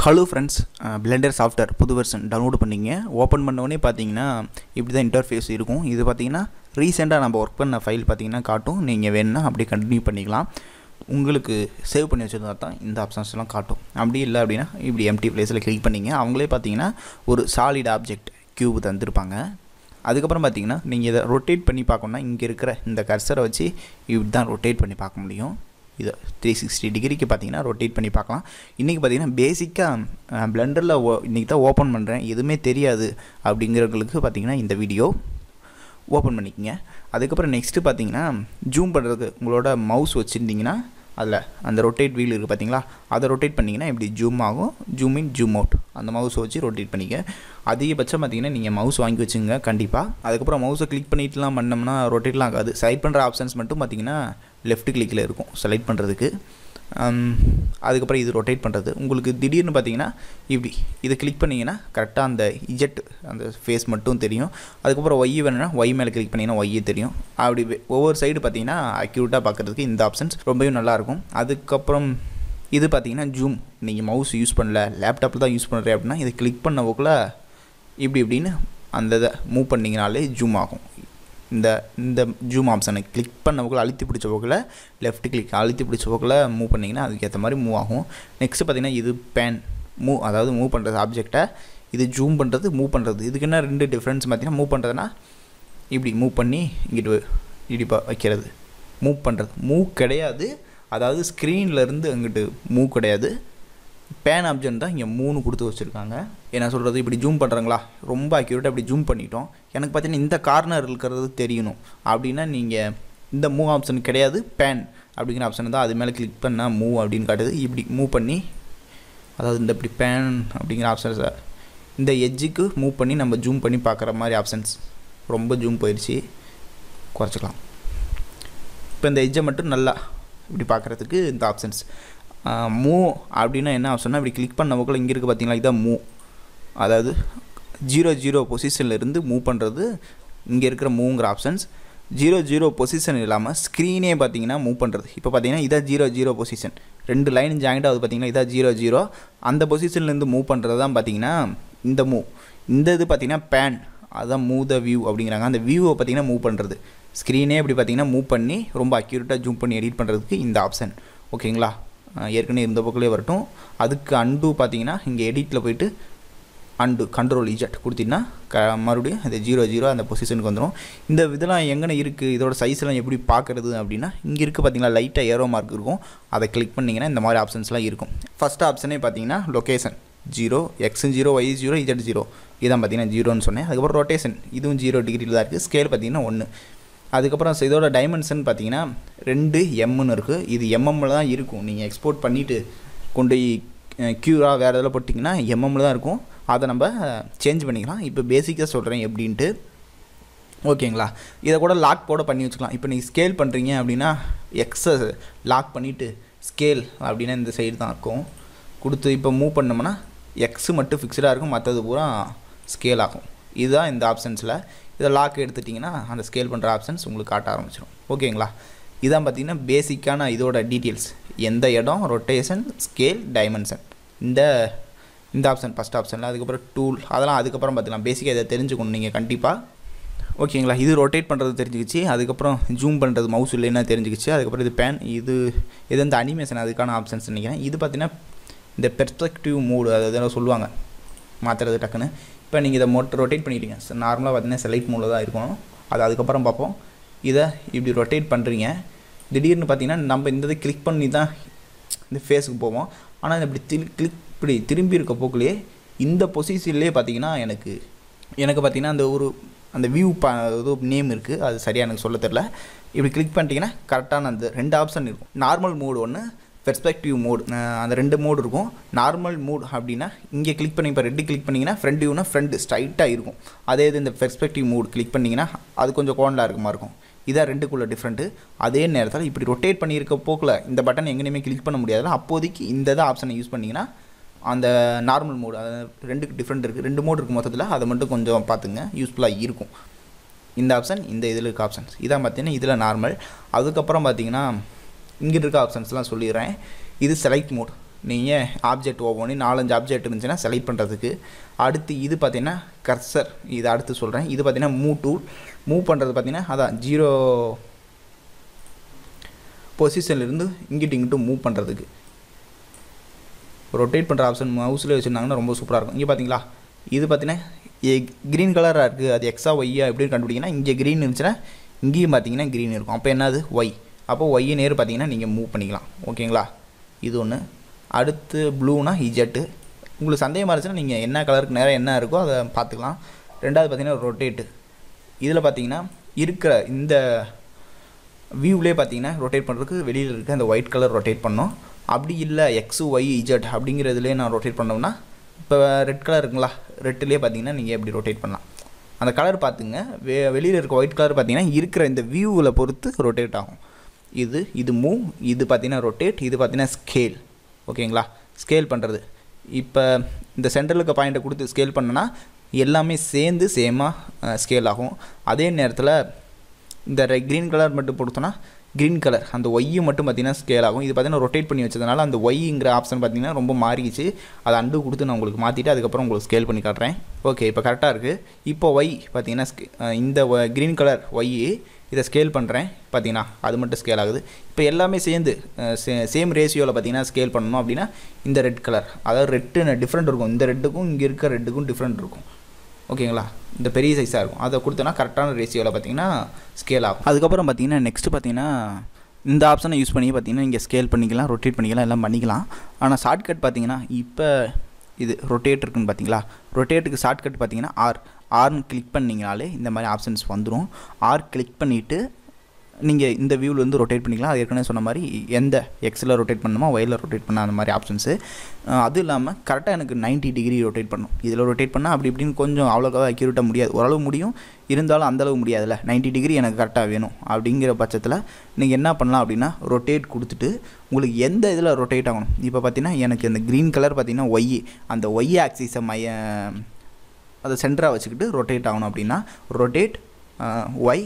Hello friends, blender software புது version download பண்ணிங்க. Open பண்ணோடனே பார்த்தீங்கன்னா இப்படி தான் இன்டர்ஃபேஸ் இருக்கும். இது பார்த்தீங்கன்னா ரீசெண்டாக நம்ம ஒர்க் பண்ண ஃபைல் பார்த்தீங்கன்னா காட்டும். நீங்கள் வேணுன்னா அப்படியே கண்டினியூ பண்ணிக்கலாம். உங்களுக்கு சேவ் பண்ணி வச்சுருந்தா தான் இந்த ஆப்ஷன்ஸ்லாம் காட்டும். அப்படி இல்லை அப்படின்னா இப்படி எம்டி பிளேஸில் கிளிக் பண்ணிங்க. அவங்களே பார்த்தீங்கன்னா ஒரு சாலிட் ஆப்ஜெக்ட் க்யூப் தந்துருப்பாங்க. அதுக்கப்புறம் பார்த்தீங்கன்னா நீங்கள் இதை ரொட்டேட் பண்ணி பார்க்கணுன்னா இங்கே இருக்கிற இந்த கர்சரை வச்சு இப்படி தான் ரொட்டேட் பண்ணி பார்க்க முடியும். இதை 360 டிகிரிக்கு பார்த்தீங்கன்னா ரொட்டேட் பண்ணி பார்க்கலாம். இன்றைக்கி பார்த்தீங்கன்னா பேசிக்காக பிளெண்டரில் இன்றைக்கி தான் ஓப்பன் பண்ணுறேன், எதுவுமே தெரியாது அப்படிங்கிறவங்களுக்கு பார்த்தீங்கன்னா இந்த வீடியோ ஓப்பன் பண்ணிக்கோங்க. அதுக்கப்புறம் நெக்ஸ்ட்டு பார்த்தீங்கன்னா ஜூம் பண்ணுறதுக்கு உங்களோட மவுஸ் வச்சுருந்தீங்கன்னா அதில் அந்த ரொட்டேட் வீல் இருக்குது பார்த்தீங்களா, அதை ரொட்டேட் பண்ணிங்கன்னா இப்படி ஜூம் ஆகும். ஜூம் இன் ஜூம் அவுட் அந்த மவுஸை வச்சு ரொட்டேட் பண்ணிக்க. அதிகபட்சம் பார்த்தீங்கன்னா நீங்கள் மவுஸ் வாங்கி வச்சுங்க கண்டிப்பாக. அதுக்கப்புறம் மவுஸை கிளிக் பண்ணிட்டுலாம் பண்ணோம்னா ரொட்டேட்லாம் ஆகாது. செலக்ட் பண்ணுற ஆப்ஷன்ஸ் மட்டும் பார்த்தீங்கன்னா லெஃப்ட் கிளிக்கில் இருக்கும் செலக்ட் பண்ணுறதுக்கு. அதுக்கப்புறம் இது ரொட்டேட் பண்ணுறது உங்களுக்கு திடீர்னு பார்த்தீங்கன்னா இப்படி இதை கிளிக் பண்ணிங்கன்னா கரெக்டாக அந்த இஜெட் அந்த ஃபேஸ் மட்டும் தெரியும். அதுக்கப்புறம் ஒய் வேணுன்னா ஒய் மேலே கிளிக் பண்ணிங்கன்னா ஒய்யே தெரியும். அப்படி ஒவ்வொரு சைடு பார்த்தீங்கன்னா அக்யூரேட்டாக பார்க்குறதுக்கு இந்த ஆப்ஷன்ஸ் ரொம்பவே நல்லாயிருக்கும். அதுக்கப்புறம் இது பார்த்தீங்கன்னா ஜூம், நீங்கள் மவுஸ் யூஸ் பண்ணல லேப்டாப்பில் தான் யூஸ் பண்ணுறேன் அப்படின்னா இதை கிளிக் பண்ண போக்கில் இப்படின்னு அந்த இதை மூவ் பண்ணிங்கனாலே ஜூம் ஆகும். இந்த ஜூம் ஆப்ஷனை கிளிக் பண்ண போக்கில் அழுத்தி பிடிச்ச போக்கில் லெஃப்ட் கிளிக் அழுத்தி பிடிச்ச போக்கில் மூவ் பண்ணிங்கன்னா அதுக்கேற்ற மாதிரி மூவ் ஆகும். நெக்ஸ்ட்டு பார்த்தீங்கன்னா இது பேன் மூவ், அதாவது மூவ் பண்ணுறது ஆப்ஜெக்டை. இது ஜூம் பண்ணுறது மூவ் பண்ணுறது. இதுக்கு என்ன ரெண்டு டிஃப்ரென்ஸ் பார்த்தீங்கன்னா மூவ் பண்ணுறதுனா இப்படி மூவ் பண்ணி இங்கிட்டு இடிப்பா வைக்கிறது. மூவ் பண்ணுறது மூவ் கிடையாது, அதாவது ஸ்க்ரீன்லேருந்து அங்கிட்டு மூவ் கிடையாது. பேன் ஆப்ஷன் தான் இங்கே 3 கொடுத்து வச்சுருக்காங்க. என்ன சொல்கிறது, இப்படி ஜூம் பண்ணுறாங்களா ரொம்ப அக்யூரேட்டாக இப்படி ஜூம் பண்ணிட்டோம். எனக்கு பார்த்தீங்கன்னா இந்த கார்னர் இருக்கிறது தெரியணும் அப்படின்னா நீங்கள் இந்த மூவ் ஆப்ஷன் கிடையாது, பேன் அப்படிங்கிற ஆப்ஷன் தான். அது மேலே கிளிக் பண்ணால் மூவ் அப்படின்னு காட்டுது. இப்படி மூவ் பண்ணி, அதாவது இந்த இப்படி பேன் அப்படிங்கிற ஆப்ஷன்ஸை இந்த எட்ஜுக்கு மூவ் பண்ணி நம்ம ஜூம் பண்ணி பார்க்குற மாதிரி ஆப்ஷன்ஸ். ரொம்ப ஜூம் போயிடுச்சு, குறைச்சிக்கலாம். இப்போ இந்த எட்ஜை மட்டும் நல்லா இப்படி பார்க்குறதுக்கு இந்த ஆப்ஷன்ஸ். மூவ் அப்படின்னா என்ன ஆப்ஷன்னா இப்படி கிளிக் பண்ண போக்கில் இங்கே இருக்குது பார்த்தீங்களா, இதான் மூவ், அதாவது 0 பொசிஷனில் இருந்து மூவ் பண்ணுறது. இங்கே இருக்கிற மூவ்ங்கிற ஆப்ஷன்ஸ் 0 பொசிஷன் இல்லாமல் ஸ்க்ரீனே பார்த்தீங்கன்னா மூவ் பண்ணுறது. இப்போ பார்த்தீங்கன்னா இதான் 0 பொசிஷன், 2 லைன் ஜாயிண்ட் ஆகுது பார்த்தீங்கன்னா, இதான் 0 அந்த பொசிஷன்லேருந்து மூவ் பண்ணுறது தான் பார்த்தீங்கன்னா இந்த மூவ். இந்த இது பார்த்தீங்கன்னா பேன், அதுதான் மூவ் த வியூ அப்படிங்கிறாங்க. அந்த வியூவை பார்த்தீங்கன்னா மூவ் பண்ணுறது. ஸ்க்ரீனே இப்படி பார்த்தீங்கன்னா மூவ் பண்ணி ரொம்ப அக்யூரேட்டாக ஜூம் பண்ணி எடிட் பண்ணுறதுக்கு இந்த ஆப்ஷன். ஓகேங்களா, ஏற்கனவே இருந்த பக்கமே வரட்டும். அதுக்கு அண்டு பார்த்தீங்கன்னா இங்கே எடிட்டில் போய்ட்டு அண்டு கண்ட்ரோல் இஜெட் கொடுத்தீங்கன்னா மறுபடியும் அது 0 அந்த பொசிஷனுக்கு வந்துடும். இந்த இதெல்லாம் எங்கே இருக்குது, இதோட சைஸ்லாம் எப்படி பார்க்குறது அப்படின்னா இங்கே இருக்குது பார்த்தீங்களா, லைட்டாக ஏரோ மார்க் இருக்கும். அதை கிளிக் பண்ணிங்கன்னா இந்த மாதிரி ஆப்ஷன்ஸ்லாம் இருக்கும். ஃபஸ்ட் ஆப்ஷனே பார்த்தீங்கன்னா லொக்கேஷன் 0, X 0, Y 0, Z 0, இதான் பார்த்தீங்கன்னா 0ன்னு சொன்னேன். அதுக்கப்புறம் ரொட்டேஷன் இதுவும் 0 டிகிரியில் தான் இருக்குது. ஸ்கேல் பார்த்தீங்கன்னா 1. அதுக்கப்புறம் இதோட டைமென்ஷன் பார்த்தீங்கன்னா 2 எம்னு இருக்குது. இது எம்எம்மில் தான் இருக்கும். நீங்கள் எக்ஸ்போர்ட் பண்ணிவிட்டு கொண்டு க்யூராக வேறு எதில் போட்டிங்கன்னா எம்எம்மில் தான் இருக்கும். அதை நம்ம சேஞ்ச் பண்ணிக்கலாம். இப்போ பேசிக்காக சொல்கிறேன் எப்படின்ட்டு. ஓகேங்களா, இதை கூட லாக் போட பண்ணி வச்சுக்கலாம். இப்போ நீங்கள் ஸ்கேல் பண்ணுறீங்க அப்படின்னா எக்ஸை லாக் பண்ணிவிட்டு ஸ்கேல் அப்படின்னா இந்த சைடு தான் இருக்கும் கொடுத்து இப்போ மூவ் பண்ணோம்னா எக்ஸு மட்டும் ஃபிக்ஸ்டாக இருக்கும், மற்றது பூரா ஸ்கேல் ஆகும். இதுதான் இந்த ஆப்ஷன்ஸில். இதை லாக் எடுத்துட்டிங்கன்னா அந்த ஸ்கேல் பண்ணுற ஆப்ஷன்ஸ் உங்களுக்கு காட்ட ஆரம்பிச்சிடும். ஓகேங்களா, இதான் பார்த்திங்கன்னா பேசிக்கான இதோட டீட்டெயில்ஸ். எந்த இடம், ரொட்டேஷன், ஸ்கேல், டைமென்ஷன், இந்த ஆப்ஷன் ஃபஸ்ட் ஆப்ஷனில். அதுக்கப்புறம் டூல், அதெல்லாம் அதுக்கப்புறம் பார்த்துக்கலாம். பேசிக்காக இதை தெரிஞ்சுக்கணும் நீங்கள் கண்டிப்பாக. ஓகேங்களா, இது ரொட்டேட் பண்ணுறது தெரிஞ்சுக்கிச்சு. அதுக்கப்புறம் ஜூம் பண்ணுறது மவுஸ் இல்லைன்னா தெரிஞ்சுக்கிச்சு. அதுக்கப்புறம் இது பேன், இது இந்த அனிமேஷன் அதுக்கான ஆப்ஷன்ஸ் நினைக்கிறேன். இது பார்த்திங்கன்னா இந்த பெர்ஸ்பெக்டிவ் மோடு, அதாவது சொல்லுவாங்க மாற்றுறது டக்குன்னு. இப்போ நீங்கள் இதை ரொட்டேட் பண்ணிட்டீங்க. நார்மலாக பார்த்தீங்கன்னா செலக்ட் மோடில் தான் இருக்கணும். அது அதுக்கப்புறம் பார்ப்போம். இதை இப்படி ரொட்டேட் பண்ணுறீங்க. திடீர்னு பார்த்தீங்கன்னா நம்ம இந்த இதை கிளிக் பண்ணி தான் இந்த ஃபேஸுக்கு போவோம். ஆனால் இப்படி இப்படி திரும்பி இருக்க போக்குலேயே இந்த பொசிஷன்லேயே பார்த்தீங்கன்னா எனக்கு பார்த்தீங்கன்னா அந்த வியூ ஏதோ நேம் இருக்குது, அது சரியாக எனக்கு சொல்ல தெரில. இப்படி கிளிக் பண்ணிட்டீங்கன்னா கரெக்டான அந்த 2 ஆப்ஷன் இருக்கும். நார்மல் மோடு ஒன்று, பெர்ஸ்பெக்டிவ் மோடு, அந்த 2 மோடு இருக்கும். நார்மல் மோட் அப்படின்னா இங்கே கிளிக் பண்ணி இப்போ ரெட்டு கிளிக் பண்ணிங்கன்னா ஃப்ரண்ட் வியூனா ஃப்ரண்ட் ஸ்ட்ரைட்டாக இருக்கும். அதே இது இந்த பெர்ஸ்பெக்டிவ் மோட் கிளிக் பண்ணிங்கன்னா அது கொஞ்சம் கோணலாக இருக்குமா இருக்கும். இதான் 2க்குள்ள டிஃப்ரெண்ட்டு. அதே நேரத்தில் இப்படி ரொட்டேட் பண்ணியிருக்க போக்கில் இந்த பட்டன் எங்கேயுமே கிளிக் பண்ண முடியாதுல, அப்போதைக்கு இந்த ஆப்ஷனை யூஸ் பண்ணிங்கன்னா அந்த நார்மல் மோடு, அதாவது 2க்கு டிஃப்ரெண்ட் இருக்குது. 2 மோடு இருக்குது மொத்தத்தில், அதை மட்டும் கொஞ்சம் பார்த்துங்க, யூஸ்ஃபுல்லாக இருக்கும். இந்த ஆப்ஷன் இந்த இதில் இருக்க ஆப்ஷன்ஸ் இதான் பார்த்தீங்கன்னா இதில் நார்மல். அதுக்கப்புறம் பார்த்தீங்கன்னா இங்கே இருக்க ஆப்ஷன்ஸ்லாம் சொல்லிடுறேன். இது செலக்ட் மோட், நீங்கள் ஆப்ஜெக்ட் ஒவ்வொன்று 4-5 ஆப்ஜெக்ட் இருந்துச்சுன்னா செலக்ட் பண்ணுறதுக்கு. அடுத்து இது பார்த்திங்கன்னா கர்சர், இது அடுத்து சொல்கிறேன். இது பார்த்திங்கன்னா மூவ் டூல், மூவ் பண்ணுறது பார்த்திங்கன்னா அதான் 0 பொசிஷன்லேருந்து இங்கிட்டு மூவ் பண்ணுறதுக்கு. ரொட்டேட் பண்ணுற ஆப்ஷன் மவுஸில் வச்சுருந்தாங்கன்னா ரொம்ப சூப்பராக இருக்கும். இங்கே பார்த்தீங்களா, இது பார்த்தீங்கன்னா க்ரீன் கலராக இருக்குது, அது எக்ஸா ஒய்யா எப்படின்னு கண்டுபிடிங்கன்னா இங்கே க்ரீன் இருந்துச்சுன்னா இங்கேயும் பார்த்தீங்கன்னா க்ரீன் இருக்கும். அப்போ என்னது ஒய். அப்போ ஒய்யை நேர் பார்த்தீங்கன்னா நீங்கள் மூவ் பண்ணிக்கலாம். ஓகேங்களா, இது ஒன்று. அடுத்து ப்ளூனா இஜெட்டு. உங்களுக்கு சந்தேகமாக இருந்துச்சுன்னா நீங்கள் என்ன கலருக்கு நேரம் என்ன இருக்கோ அதை பார்த்துக்கலாம். ரெண்டாவது பார்த்தீங்கன்னா ரொட்டேட்டு. இதில் பார்த்தீங்கன்னா இருக்கிற இந்த வியூவிலே பார்த்தீங்கன்னா ரொட்டேட் பண்ணுறதுக்கு வெளியில் இருக்க அந்த ஒயிட் கலர் ரொட்டேட் பண்ணோம். அப்படி இல்லை எக்ஸு ஒய் இஜெட் அப்படிங்கிறதுலேயே நான் ரொட்டேட் பண்ணோம்னா இப்போ ரெட் கலர் இருக்குங்களா, ரெட்டிலே பார்த்தீங்கன்னா நீங்கள் எப்படி ரொட்டேட் பண்ணலாம். அந்த கலர் பார்த்துங்க, வெளியில் இருக்க ஒயிட் கலர் பார்த்தீங்கன்னா இருக்கிற இந்த வியூவில் பொறுத்து ரொட்டேட் ஆகும். இது மூவ், இது பார்த்தீங்கன்னா ரொட்டேட், இது பார்த்தீங்கன்னா ஸ்கேல். ஓகேங்களா, ஸ்கேல் பண்ணுறது. இப்போ இந்த சென்ட்ரலுக்கு பாயிண்ட்டை கொடுத்து ஸ்கேல் பண்ணனா எல்லாமே சேர்ந்து சேமாக ஸ்கேல் ஆகும். அதே நேரத்தில் இந்த க்ரீன் கலர் மட்டும் கொடுத்தோன்னா க்ரீன் கலர் அந்த ஒய்யை மட்டும் பார்த்திங்கன்னா ஸ்கேல் ஆகும். இது பார்த்திங்கன்னா ரொட்டேட் பண்ணி வச்சதுனால அந்த ஒய்ங்கிற ஆப்ஷன் பார்த்திங்கன்னா ரொம்ப மாறிடுச்சு. அதை அண்டு கொடுத்து நான் உங்களுக்கு மாற்றிட்டு அதுக்கப்புறம் உங்களுக்கு ஸ்கேல் பண்ணி காட்டுறேன். ஓகே, இப்போ கரெக்டாக இருக்குது. இப்போ ஒய் பார்த்திங்கன்னா இந்த க்ரீன் கலர் ஒய் இதை ஸ்கேல் பண்ணுறேன் பார்த்திங்கன்னா அது மட்டும் ஸ்கேல் ஆகுது. இப்போ எல்லாமே சேர்ந்து சேம் ரேஷியோவில் பார்த்திங்கன்னா ஸ்கேல் பண்ணணும் அப்படின்னா இந்த ரெட் கலர், அதாவது ரெட்டு டிஃப்ரெண்ட் இருக்கும். இந்த ரெட்டுக்கும் இங்கே இருக்க ரெட்டுக்கும் டிஃப்ரெண்ட் இருக்கும். ஓகேங்களா, இந்த பெரிய சைஸாக இருக்கும். அதை கொடுத்தோன்னா கரெக்டான ரேஷியோவில் பார்த்திங்கன்னா ஸ்கேல் ஆகும். அதுக்கப்புறம் பார்த்திங்கன்னா நெக்ஸ்ட்டு பார்த்திங்கன்னா இந்த ஆப்ஷனை யூஸ் பண்ணி பார்த்திங்கன்னா இங்கே ஸ்கேல் பண்ணிக்கலாம், ரொட்டேட் பண்ணிக்கலாம், எல்லாம் பண்ணிக்கலாம். ஆனால் ஷார்ட்கட் பார்த்திங்கன்னா இப்போ இது ரொட்டேட் இருக்குன்னு பார்த்தீங்களா, ரொட்டேட்டுக்கு ஷார்ட்கட் பார்த்திங்கன்னா ஆர்னு கிளிக் பண்ணிங்கனாலே இந்த மாதிரி ஆப்ஷன்ஸ் வந்துடும். ஆர் கிளிக் பண்ணிவிட்டு நீங்கள் இந்த வியூவிலேருந்து ரொட்டேட் பண்ணிக்கலாம். அது ஏற்கனவே சொன்ன மாதிரி எந்த எக்ஸில் ரொட்டேட் பண்ணணுமோ ஒயில் ரொட்டேட் பண்ண அந்த மாதிரி ஆப்ஷன்ஸு. அது இல்லாமல் கரெக்டாக எனக்கு 90 டிகிரி ரொட்டேட் பண்ணணும். இதில் ரொட்டேட் பண்ணால் அப்படி இப்படின்னு கொஞ்சம் அவ்வளோக்காக அக்யூரேட்டாக முடியாது, ஓரளவு முடியும், இருந்தாலும் அந்தளவு முடியாதுல்ல. 90 டிகிரி எனக்கு கரெக்டாக வேணும். அப்படிங்கிற பட்சத்தில் நீங்கள் என்ன பண்ணலாம் அப்படின்னா ரொட்டேட் கொடுத்துட்டு உங்களுக்கு எந்த இதில் ரொட்டேட் ஆகணும். இப்போ பார்த்தீங்கன்னா எனக்கு இந்த க்ரீன் கலர் பார்த்திங்கன்னா ஒய், அந்த ஒய் ஆக்சிஸை அதை சென்டராக வச்சுக்கிட்டு ரொட்டேட் ஆகணும் அப்படின்னா ரொட்டேட் ஒய்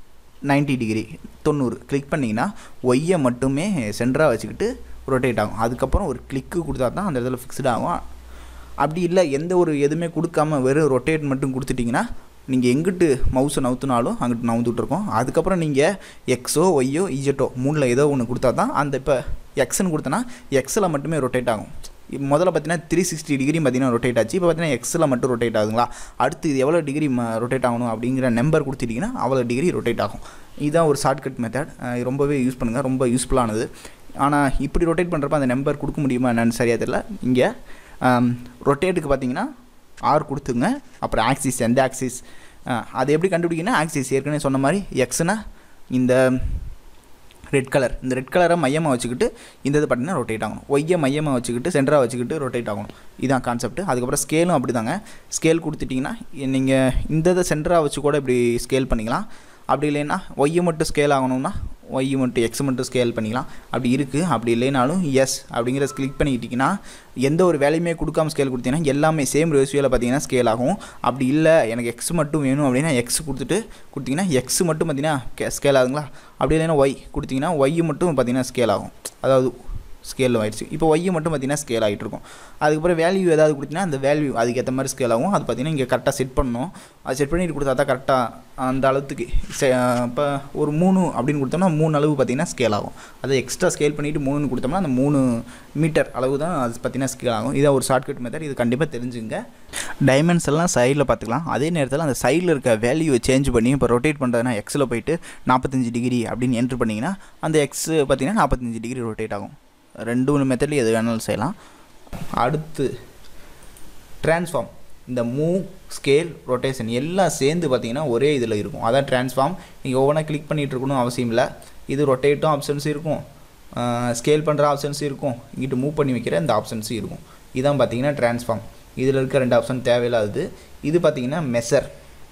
90 டிகிரி 90 கிளிக் பண்ணிங்கன்னா ஒய்யை மட்டுமே சென்டராக வச்சுக்கிட்டு ரொட்டேட் ஆகும். அதுக்கப்புறம் ஒரு கிளிக்கு கொடுத்தா தான் அந்த இடத்துல ஃபிக்ஸ்டு ஆகும். அப்படி இல்லை எந்த ஒரு எதுவுமே கொடுக்காம வெறும் ரொட்டேட் மட்டும் கொடுத்துட்டிங்கன்னா நீங்கள் எங்கிட்டு மவுஸை நவுத்துனாலும் அங்கிட்டு நவுந்துட்ருக்கோம். அதுக்கப்புறம் நீங்கள் எக்ஸோ ஒய்யோ இஜெட்டோ மூணில் ஏதோ ஒன்று கொடுத்தா தான் அந்த இப்போ எக்ஸ்ன்னு கொடுத்தனா எக்ஸில் மட்டுமே ரொட்டேட் ஆகும். முதல்ல பார்த்தீங்கன்னா 360 டிகிரி பார்த்தீங்கன்னா ரொட்டேட் ஆச்சு. இப்போ பார்த்தீங்கன்னா எக்ஸில் மட்டும் ரொட்டேட் ஆகுதுங்களா. அடுத்து இது எவ்வளோ டிகிரி ரொட்டேட் ஆகணும் அப்படிங்கிற நம்பர் கொடுத்துட்டிங்கன்னா அவ்வளோ டிகிரி ரொட்டேட் ஆகும். இதுதான் ஒரு ஷார்ட்கட் மெத்தட், ரொம்பவே யூஸ் பண்ணுங்கள், ரொம்ப யூஸ்ஃபுல்லானது. ஆனால் இப்படி ரொட்டேட் பண்ணுறப்ப அந்த நம்பர் கொடுக்க முடியுமா என்னன்னு சரியாக தெரியல. இங்கே ரொட்டேட்டுக்கு பார்த்தீங்கன்னா ஆர் கொடுத்துங்க, அப்புறம் ஆக்சிஸ் எந்த ஆக்சிஸ் அது எப்படி கண்டுபிடிக்கணும். ஆக்சிஸ் ஏற்கனவே சொன்ன மாதிரி எக்ஸ்னா இந்த ரெட் கலர், இந்த ரெட் கலரை மையமாக வச்சுக்கிட்டு இந்த இது பார்த்தீங்கன்னா ரொட்டேட் ஆகணும். ஒய்யை மையமாக வச்சுக்கிட்டு சென்டராக வச்சுக்கிட்டு ரொட்டேட் ஆகணும். இதுதான் கான்செப்ட். அதுக்கப்புறம் ஸ்கேலும் அப்படி தாங்க. ஸ்கேல் கொடுத்துட்டிங்கன்னா நீங்கள் இந்த இதை சென்டராக வச்சு கூட இப்படி ஸ்கேல் பண்ணிக்கலாம். அப்படி இல்லைன்னா ஒய்யை மட்டும் ஸ்கேல் ஆகணும்னா ஒய் மட்டும் எக்ஸ் மட்டும் ஸ்கேல் பண்ணிக்கலாம். அப்படி இருக்குது. அப்படி இல்லைனாலும் எஸ் அப்படிங்கிற கிளிக் பண்ணிக்கிட்டிங்கன்னா எந்த ஒரு வேலையுமே கொடுக்காம ஸ்கேல் கொடுத்தீங்கன்னா எல்லாமே சேம் ரேஷியோவில் பார்த்தீங்கன்னா ஸ்கேல் ஆகும். அப்படி இல்லை எனக்கு எக்ஸ் மட்டும் வேணும் அப்படின்னா எக்ஸ் கொடுத்தீங்கன்னா எக்ஸ் மட்டும் பார்த்தீங்கன்னா ஸ்கேல் ஆகுங்களா. அப்படி இல்லைன்னா ஒய் கொடுத்தீங்கன்னா ஒய் மட்டும் பார்த்தீங்கன்னா ஸ்கேல் ஆகும். அதாவது ஸ்கேல் ஆகிடுச்சு. இப்போ ஒய்யை மட்டும் பார்த்தீங்கன்னா ஸ்கேல் ஆகிட்டு இருக்கும். அதுக்கப்புறம் வேல்யூ ஏதாவது கொடுத்தீங்கன்னா அந்த வேல்யூ அதுக்கேற்ற மாதிரி ஸ்கேல் ஆகும். அது பார்த்தீங்கன்னா இங்கே கரெக்டாக செட் பண்ணணும். அது செட் பண்ணிட்டு கொடுத்தா தான் கரெக்டாக அந்த அளவுக்கு இப்போ ஒரு 3 அப்படின்னு கொடுத்தோம்னா 3 அளவு பார்த்தீங்கன்னா ஸ்கேல் ஆகும். அதை எக்ஸ்ட்ரா ஸ்கேல் பண்ணிவிட்டு 3ன்னு கொடுத்தோம்னா அந்த 3 மீட்டர் அளவு தான் அது பார்த்தீங்கன்னா ஸ்கேல் ஆகும். இதான் ஒரு ஷார்ட்கட் மெத்தட். இது கண்டிப்பாக தெரிஞ்சுங்க. டைமென்ஷன் எல்லாம் சைடில் பார்த்துக்கலாம். அதே நேரத்தில் அந்த சைடில் இருக்க வேல்யூவை சேஞ்ச் பண்ணி இப்போ ரொட்டேட் பண்ணுறதுனா எக்ஸில் போயிட்டு 45 டிகிரி அப்படின்னு என்ட்ரு பண்ணிங்கன்னா அந்த எக்ஸ் பார்த்தீங்கன்னா 45 டிகிரி ரொட்டேட் ஆகும். 2 மெத்தட்லேயும் எது வேணாலும் செய்யலாம். அடுத்து ட்ரான்ஸ்ஃபார்ம். இந்த மூவ் ஸ்கேல் ரொட்டேஷன் எல்லாம் சேர்ந்து பார்த்தீங்கன்னா ஒரே இதில் இருக்கும். அதான் ட்ரான்ஸ்ஃபார்ம். நீங்கள் ஒவ்வொன்றா கிளிக் பண்ணிகிட்டு இருக்கணும் அவசியம் இல்லை. இது ரொட்டேட்டும் ஆப்ஷன்ஸ் இருக்கும், ஸ்கேல் பண்ணுற ஆப்ஷன்ஸ் இருக்கும், இங்கிட்டு மூவ் பண்ணி வைக்கிற இந்த ஆப்ஷன்ஸும் இருக்கும். இதான் பார்த்தீங்கன்னா ட்ரான்ஸ்ஃபார்ம். இதில் இருக்க 2 ஆப்ஷன் தேவையில்லாதது. இது பார்த்தீங்கன்னா மெஷர்.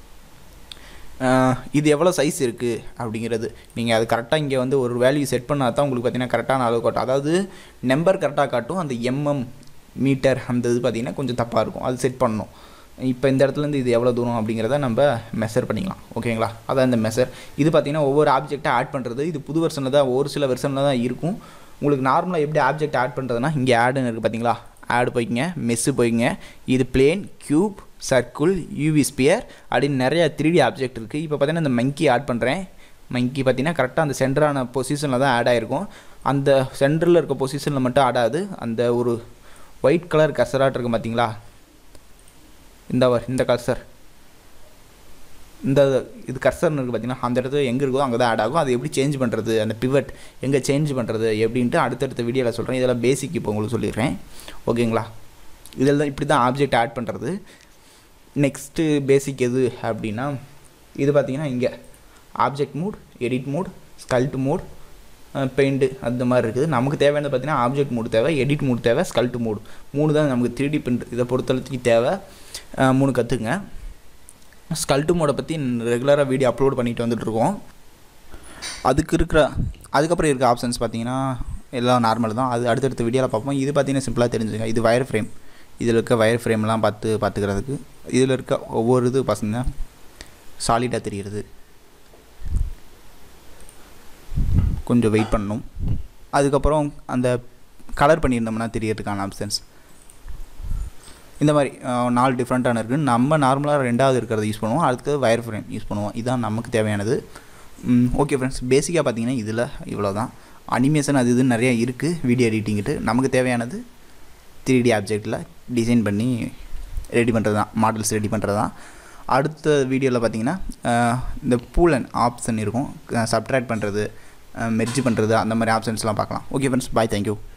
இது எவ்வளோ சைஸ் இருக்குது அப்படிங்கிறது நீங்கள் அது கரெக்டாக இங்கே வந்து ஒரு வேல்யூ செட் பண்ணால் தான் உங்களுக்கு பார்த்தீங்கன்னா கரெக்டான அளவு காட்டும். அதாவது நம்பர் கரெக்டாக காட்டும். அந்த எம்எம் மீட்டர் அந்த இது பார்த்திங்கன்னா கொஞ்சம் தப்பாக இருக்கும். அது செட் பண்ணணும். இப்போ இந்த இடத்துலேருந்து இது எவ்வளோ தூரம் அப்படிங்கிறத நம்ம மெஷர் பண்ணிக்கலாம். ஓகேங்களா, அதான் இந்த மெஷர். இது பார்த்திங்கன்னா ஒவ்வொரு ஆப்ஜெக்டாக ஆட் பண்ணுறது. இது புது வெர்ஷனில் தான், ஒரு சில வெர்ஷனில் தான் இருக்கும். உங்களுக்கு நார்மலாக எப்படி ஆப்ஜெக்ட் ஆட் பண்ணுறதுனா இங்கே ஆடுன்னு இருக்குது பார்த்தீங்களா, ஆடு போய்க்குங்க, மெஸ்ஸு போய்க்குங்க, இது plane, cube, circle, UV sphere அப்படின்னு நிறைய 3D ஆப்ஜெக்ட் இருக்குது. இப்போ பார்த்தீங்கன்னா இந்த மங்கி ஆட் பண்ணுறேன். மங்கி பார்த்தீங்கன்னா கரெக்டாக அந்த சென்டரான பொசிஷனில் தான் ஆட் ஆகிருக்கும். அந்த சென்டரில் இருக்க பொசிஷனில் மட்டும் ஆட் ஆகுது. அந்த ஒரு ஒயிட் கலர் கர்சராட் இருக்கும் பார்த்தீங்களா, இந்த கர்சர், இது கர்சர்னு இருக்குது பார்த்தீங்கன்னா, அந்த இடத்துல எங்கே இருக்கோ அங்கே தான் ஆட் ஆகும். அது எப்படி சேஞ்ச் பண்ணுறது, அந்த பிவட் எங்கே சேஞ்ச் பண்ணுறது எப்படின்ட்டு அடுத்தடுத்த வீடியோவில் சொல்கிறேன். இதெல்லாம் பேசிக் இப்போ உங்களுக்கு சொல்லிடுறேன், ஓகேங்களா. இதில் தான் இப்படி தான் ஆப்ஜெக்ட் ஆட் பண்ணுறது. நெக்ஸ்ட்டு பேசிக் எது அப்படின்னா, இது பார்த்திங்கன்னா இங்கே object mode, edit mode, sculpt mode, paint அந்த மாதிரி இருக்குது. நமக்கு தேவையானது பார்த்திங்கன்னா ஆப்ஜெக்ட் மூட் தேவை, எடிட் மூட் தேவை, ஸ்கல்ட் மூட், 3 தான் நமக்கு 3D பிரிண்ட் இதை பொறுத்தளவுக்கு தேவை. 3 கற்றுக்குங்க. ஸ்கல்ட்டு மோடை பற்றி ரெகுலராக வீடியோ அப்லோட் பண்ணிட்டு வந்துட்டுருக்கோம். அதுக்கப்புறம் இருக்க ஆப்ஷன்ஸ் பார்த்திங்கன்னா எல்லாம் நார்மல் தான். அது அடுத்தடுத்த வீடியோவில் பார்ப்போம். இது பார்த்திங்கன்னா சிம்பிளாக தெரிஞ்சுங்க. இது வயர் ஃப்ரேம், இதில் இருக்க வயர் ஃப்ரேம்லாம் பார்த்துக்கிறதுக்கு. இதில் இருக்க ஒவ்வொரு இது பசங்க சாலிடாக தெரிகிறது, கொஞ்சம் வெயிட் பண்ணணும். அதுக்கப்புறம் அந்த கலர் பண்ணியிருந்தோம்னா தெரியறதுக்கான ஆப்ஷன்ஸ் இந்த மாதிரி 4 டிஃப்ரெண்ட்டான இருக்குது. நம்ம நார்மலாக 2வது இருக்கிறத யூஸ் பண்ணுவோம், அடுத்தது வயர் ஃப்ரேம் யூஸ் பண்ணுவோம். இதுதான் நமக்கு தேவையானது. ஓகே ஃப்ரெண்ட்ஸ், பேசிக்காக பார்த்தீங்கன்னா இதில் இவ்வளோ தான். அனிமேஷன் அது இதுன்னு நிறையா இருக்குது, வீடியோ எடிட்டிங்கிட்டு. நமக்கு தேவையானது 3D ஆப்ஜெக்டில் டிசைன் பண்ணி ரெடி பண்ணுறது தான், மாடல்ஸ் ரெடி பண்ணுறது தான். அடுத்த வீடியோவில் பார்த்தீங்கன்னா இந்த பூல் அண்ட் ஆப்ஷன் இருக்கும், சப்ட்ராக்ட் பண்ணுறது, மெர்ஜ் பண்ணுறது, அந்த மாதிரி ஆப்ஷன்ஸ்லாம் பார்க்கலாம். Okay friends, bye, thank you.